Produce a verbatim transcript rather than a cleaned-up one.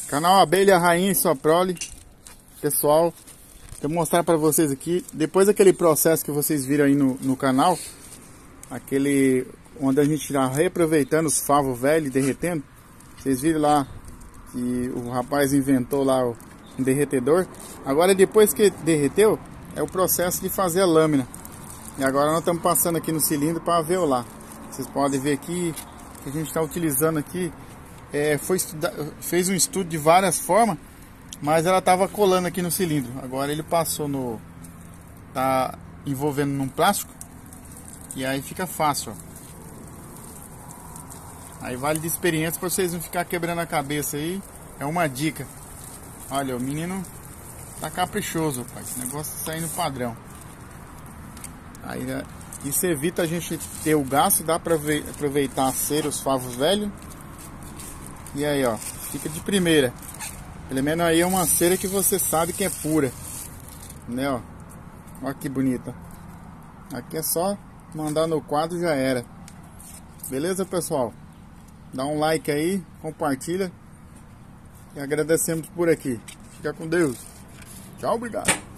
Canal Abelha Rainha e sua prole. Pessoal, vou mostrar para vocês aqui. Depois daquele processo que vocês viram aí no, no canal, aquele onde a gente está reaproveitando os favos velhos derretendo. Vocês viram lá que o rapaz inventou lá o um derretedor. Agora, depois que derreteu, é o processo de fazer a lâmina. E agora nós estamos passando aqui no cilindro para alveolar. Vocês podem ver aqui que a gente está utilizando aqui. É, foi estudar, fez um estudo de várias formas, mas ela estava colando aqui no cilindro. Agora ele passou no, tá envolvendo num plástico e aí fica fácil, ó. Aí vale de experiência para vocês não ficar quebrando a cabeça aí. É uma dica. Olha, o menino tá caprichoso, pai. Esse negócio tá saindo padrão. Aí isso evita a gente ter o gasto, dá para aproveitar a cera, os favos velhos. E aí, ó, fica de primeira. Pelo menos aí é uma cera que você sabe que é pura, né, ó. Olha que bonita. Aqui é só mandar no quadro e já era. Beleza, pessoal? Dá um like aí, compartilha. E agradecemos por aqui. Fica com Deus. Tchau, obrigado.